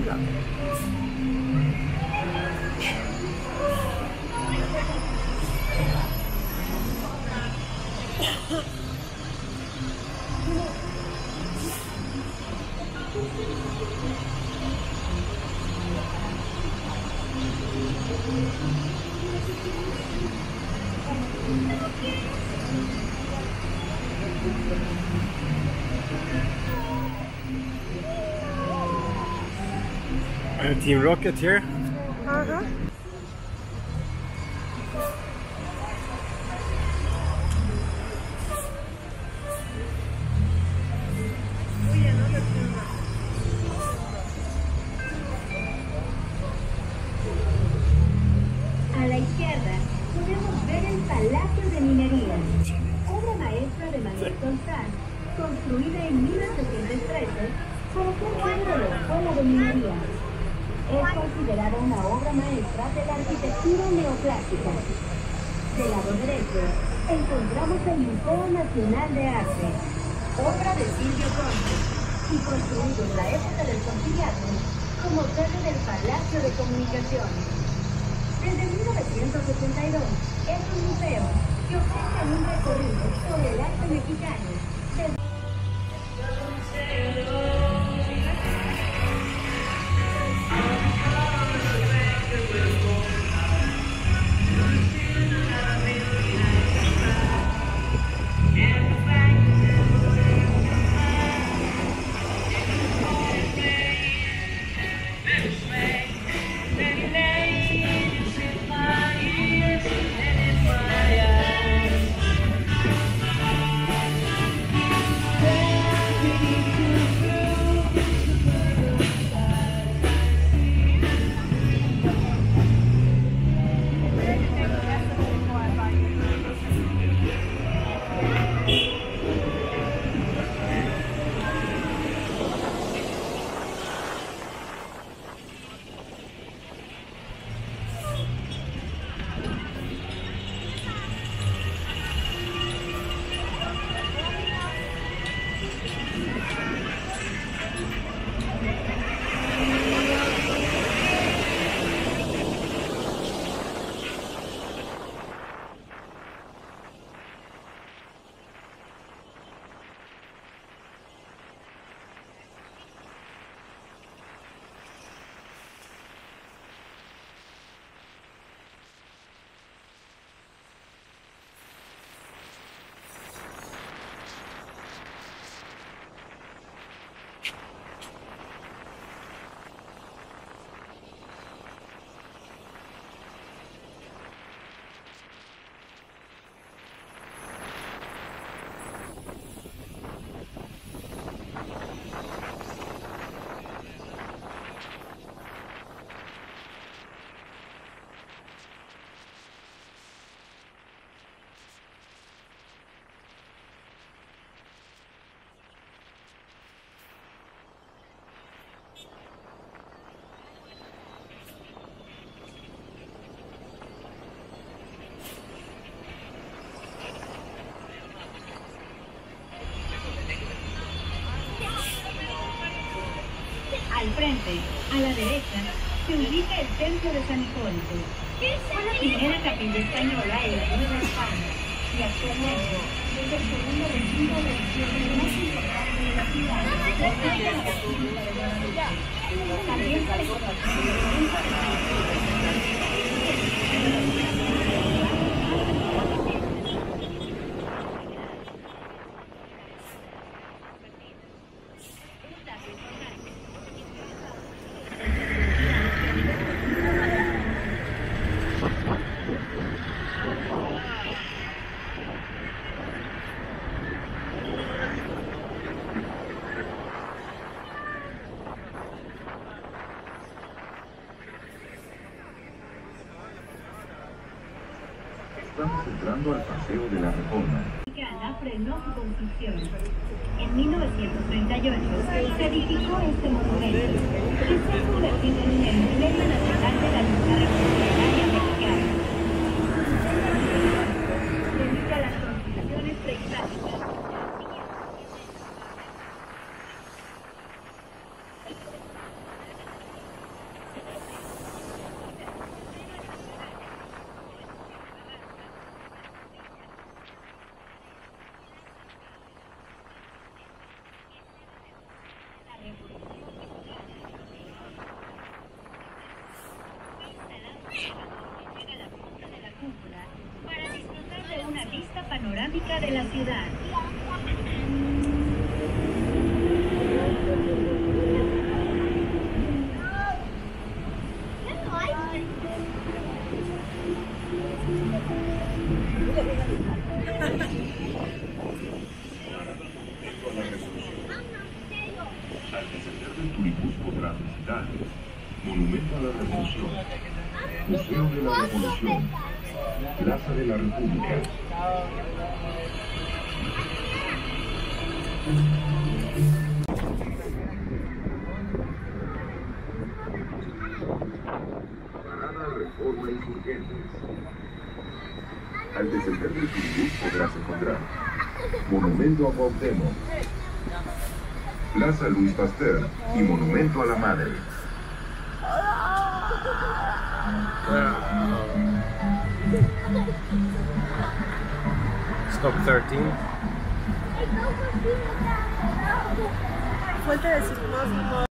ciudad. Team Rocket here. A la izquierda podemos ver el Palacio de Minería, obra maestra de Manuel González, construida en 1813 para ser símbolo de escuela de minería. Es considerada una obra maestra de la arquitectura neoclásica. Del lado derecho encontramos el Museo Nacional de Arte, obra de Silvio Conte, y construido en la época del Conciliato como sede del Palacio de Comunicaciones. Desde 1972 es un museo que ofrece un recorrido sobre el arte mexicano. Al frente, a la derecha, se ubica el Templo de San Hipólito. Fue la primera capilla española en la Nueva España y actualmente es el segundo recinto religioso más importante de la ciudad. También se Estamos entrando al Paseo de la Reforma. Frenó su construcción. En 1938 se edificó este monumento, que se ha convertido en un emblema nacional de la lucha revolucionaria mexicana. Debido a las construcciones prehispánicas. de la ciudad. Al descender del turibús podrás visitar Monumento a la Revolución, Museo de la Revolución, Plaza de la República. Parada Reforma Insurgentes. Al descender del turibús podrás encontrar Monumento a Cuauhtémoc, Plaza Luis Pasteur y Monumento a la Madre. Stop 13. Falta decir más.